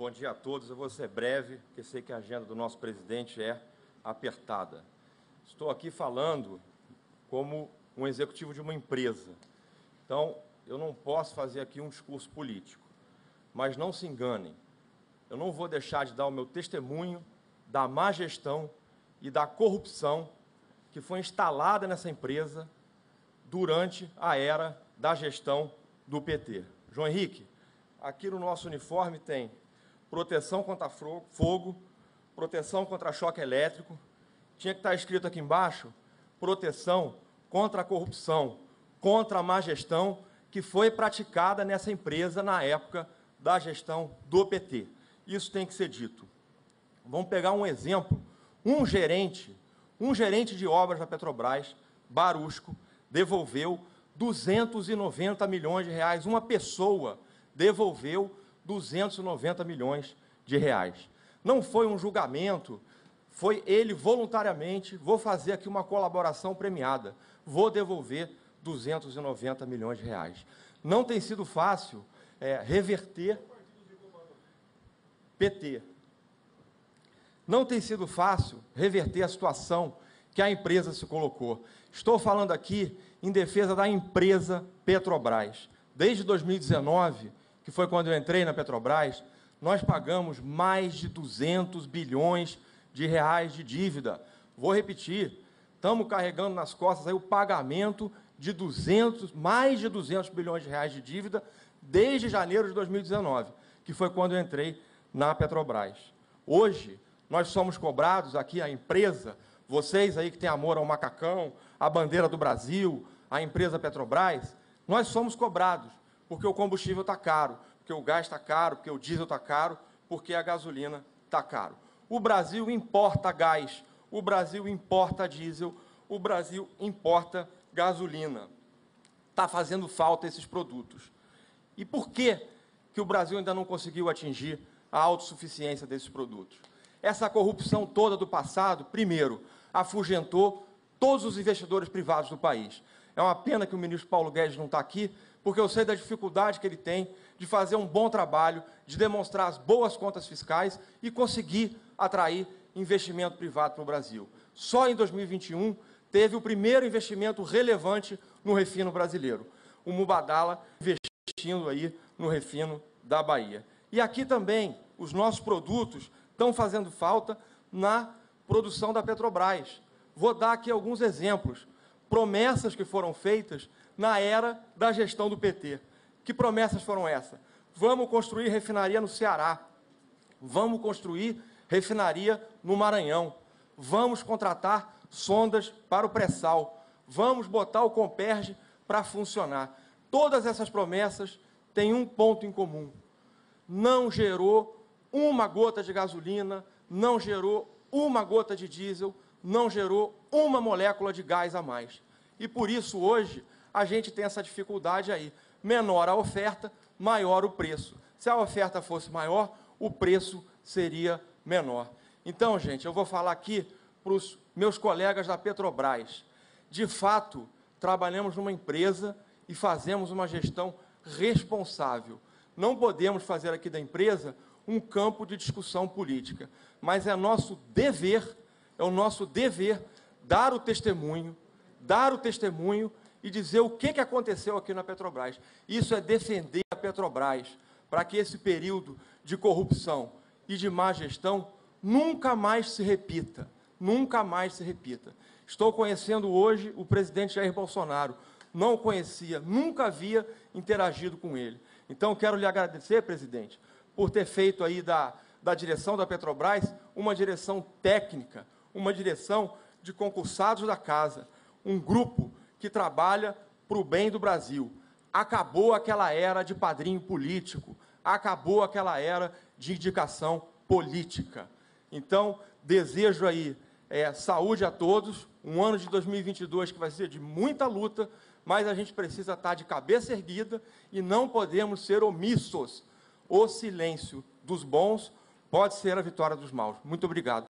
Bom dia a todos. Eu vou ser breve, porque sei que a agenda do nosso presidente é apertada. Estou aqui falando como um executivo de uma empresa. Então, eu não posso fazer aqui um discurso político. Mas não se enganem, eu não vou deixar de dar o meu testemunho da má gestão e da corrupção que foi instalada nessa empresa durante a era da gestão do PT. João Henrique, aqui no nosso uniforme tem proteção contra fogo, proteção contra choque elétrico, tinha que estar escrito aqui embaixo, proteção contra a corrupção, contra a má gestão que foi praticada nessa empresa na época da gestão do PT. Isso tem que ser dito. Vamos pegar um exemplo. Um gerente de obras da Petrobras, Barusco, devolveu 290 milhões de reais. Uma pessoa devolveu 290 milhões de reais. Não foi um julgamento, foi ele voluntariamente, vou fazer aqui uma colaboração premiada, vou devolver 290 milhões de reais. Não tem sido fácil reverter PT. Não tem sido fácil reverter a situação que a empresa se colocou. Estou falando aqui em defesa da empresa Petrobras. Desde 2019, que foi quando eu entrei na Petrobras, nós pagamos mais de 200 bilhões de reais de dívida. Vou repetir, estamos carregando nas costas aí o pagamento de mais de 200 bilhões de reais de dívida desde janeiro de 2019, que foi quando eu entrei na Petrobras. Hoje, nós somos cobrados aqui, a empresa, vocês aí que têm amor ao macacão, a bandeira do Brasil, a empresa Petrobras, nós somos cobrados, porque o combustível está caro, porque o gás está caro, porque o diesel está caro, porque a gasolina está caro. O Brasil importa gás, o Brasil importa diesel, o Brasil importa gasolina. Está fazendo falta esses produtos. E por que o Brasil ainda não conseguiu atingir a autossuficiência desses produtos? Essa corrupção toda do passado, primeiro, afugentou todos os investidores privados do país. É uma pena que o ministro Paulo Guedes não está aqui, porque eu sei da dificuldade que ele tem de fazer um bom trabalho, de demonstrar as boas contas fiscais e conseguir atrair investimento privado para o Brasil. Só em 2021 teve o primeiro investimento relevante no refino brasileiro, o Mubadala investindo aí no refino da Bahia. E aqui também os nossos produtos estão fazendo falta na produção da Petrobras. Vou dar aqui alguns exemplos. Promessas que foram feitas na era da gestão do PT. Que promessas foram essas? Vamos construir refinaria no Ceará. Vamos construir refinaria no Maranhão. Vamos contratar sondas para o pré-sal. Vamos botar o Comperj para funcionar. Todas essas promessas têm um ponto em comum. Não gerou uma gota de gasolina, não gerou uma gota de diesel, não gerou uma molécula de gás a mais. E por isso, hoje, a gente tem essa dificuldade aí. Menor a oferta, maior o preço. Se a oferta fosse maior, o preço seria menor. Então, gente, eu vou falar aqui para os meus colegas da Petrobras. De fato, trabalhamos numa empresa e fazemos uma gestão responsável. Não podemos fazer aqui da empresa um campo de discussão política, mas é nosso dever dar o testemunho e dizer o que aconteceu aqui na Petrobras. Isso é defender a Petrobras, para que esse período de corrupção e de má gestão nunca mais se repita, nunca mais se repita. Estou conhecendo hoje o presidente Jair Bolsonaro, não o conhecia, nunca havia interagido com ele. Então, quero lhe agradecer, presidente, por ter feito aí da direção da Petrobras uma direção técnica, uma direção de concursados da casa, um grupo que trabalha para o bem do Brasil. Acabou aquela era de padrinho político, acabou aquela era de indicação política. Então, desejo aí saúde a todos, um ano de 2022 que vai ser de muita luta, mas a gente precisa estar de cabeça erguida e não podemos ser omissos. O silêncio dos bons pode ser a vitória dos maus. Muito obrigado.